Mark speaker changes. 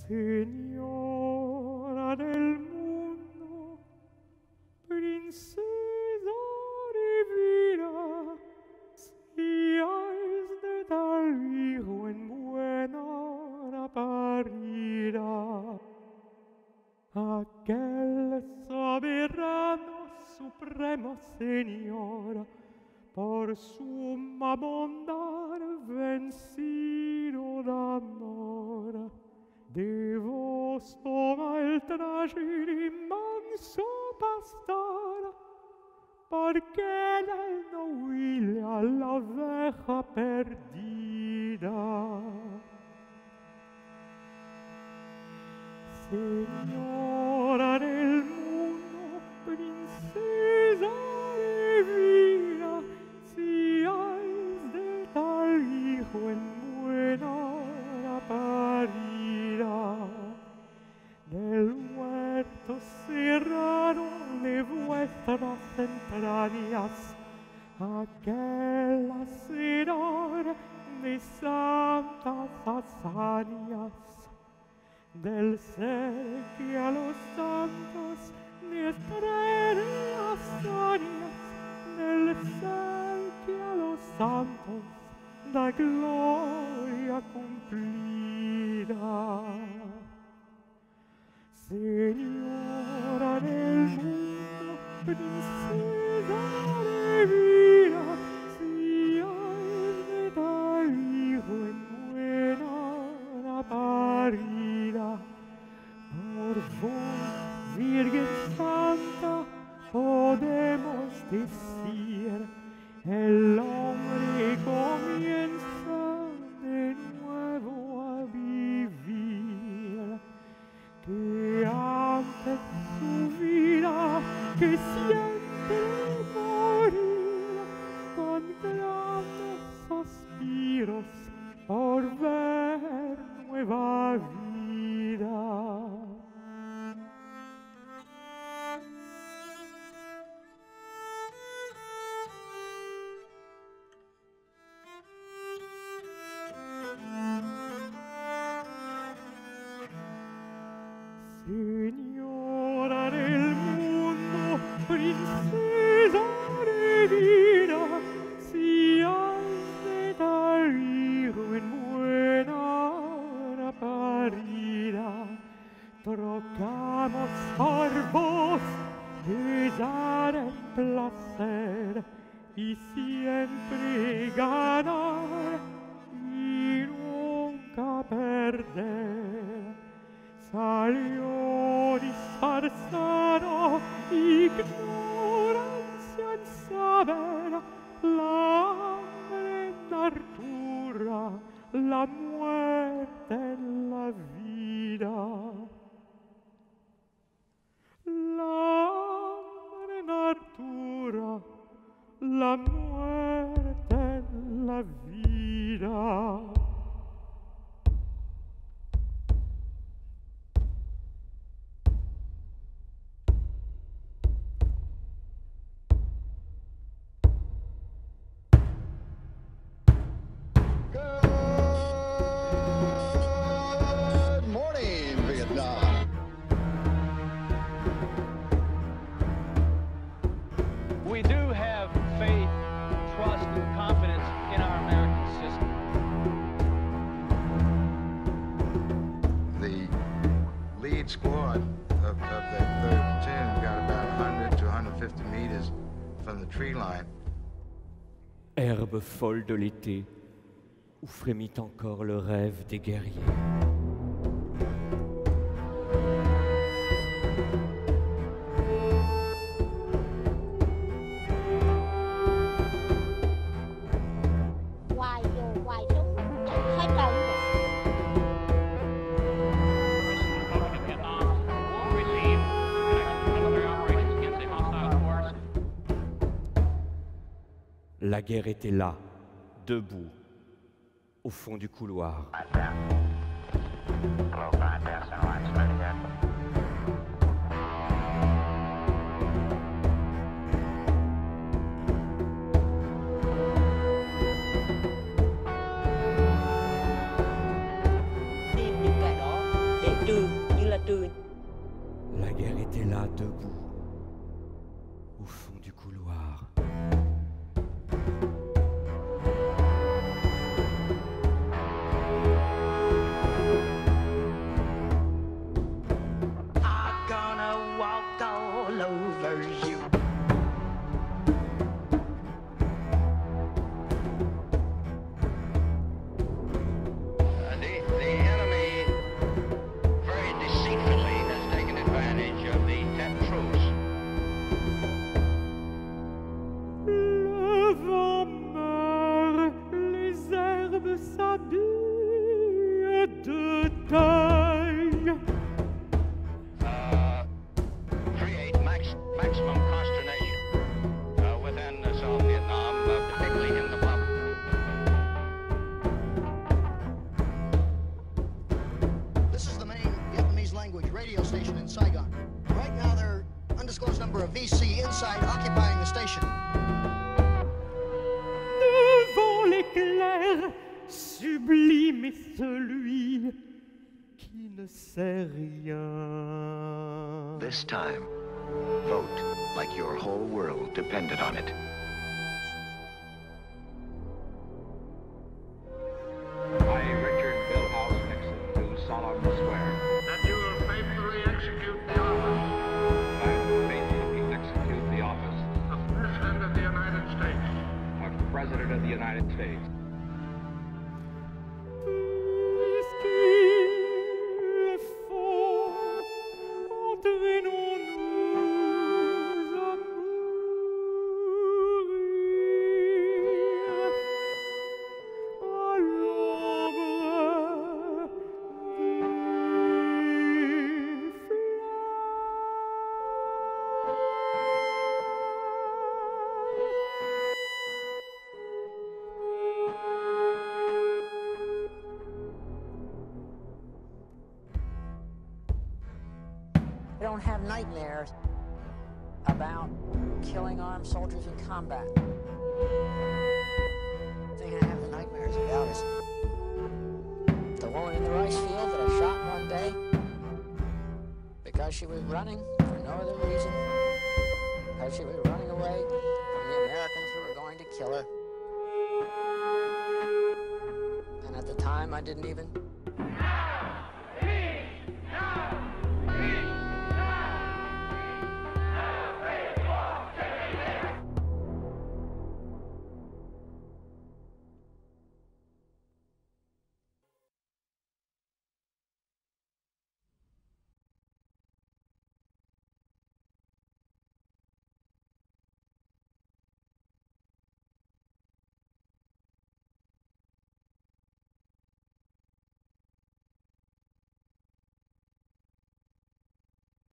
Speaker 1: Señora del mundo, princesa divina, si has de tal hijo en buena hora parida, aquel soberano supremo Señor, por suma bondad vencido d'amor, de vos toma el traje de manso pastor, porque él no huile a la oveja perdida. Señora del mundo, princesa divina, si has de tal hijo en buena hora parida, del huerto serrano de vuestras entrañas, aquel hacedor de santas hazañas, del ser que a los santos les trae hazañas, del ser que a los santos da gloria cumplida. Señora del mundo, princesa divina, si has de tal hijo en buena hora parida, por vos, Virgen Santa, podemos decir, el hombre comienza de nuevo a vivir, que antes su vida, que siente morir, con grandes suspiros por ver nueva vida. Señora del mundo, princesa divina, si has de tal hijo en buena hora parida, trocamos por vos de dar el placer y siempre ganar y nunca perder. Salió disfarzado, ignorancia en saber, la hambre en Artura, la muerte en la vida. La hambre en Artura, la muerte en la vida.
Speaker 2: Good morning, Vietnam.
Speaker 3: We do have faith, trust, and confidence in our American system.
Speaker 4: The lead squad of the 3rd platoon got about 100 to 150 meters from the tree line.
Speaker 1: Herbe folle de l'été, où frémit encore le rêve des guerriers.
Speaker 5: Hoài dù hoài súng chẳng thấy cần được.
Speaker 1: La guerre était là, debout, au fond du couloir.
Speaker 6: Tìm những kẻ đó để
Speaker 1: là debout, au fond du couloir.
Speaker 6: I'm gonna walk all over you.
Speaker 2: The enemy very deceitfully has taken advantage of the truce.
Speaker 1: Le vent meurt, les herbes s'habillent de deuil.
Speaker 2: Create maximum consternation within South Vietnam, particularly in the pub.
Speaker 7: This is the main Vietnamese language radio station in Saigon. Right now, there are undisclosed number of VC inside occupying the station.
Speaker 1: Devant l'éclair sublime est celui qui ne sait rien.
Speaker 8: This time, vote like your whole world depended on it.
Speaker 3: I, Richard Milhouse Nixon, do solemnly swear
Speaker 4: That you will faithfully execute the office
Speaker 3: that I will faithfully execute the office
Speaker 4: of President of the United States.
Speaker 3: of President of the United States
Speaker 1: Puisqu'il faut, entraînons-nous à mourir à l'ombre des
Speaker 9: I don't have nightmares about killing armed soldiers in combat. The thing I have the nightmares about is the woman in the rice field that I shot one day because she was running for no other reason, because she was running away from the Americans who were going to kill her. And at the time, I didn't even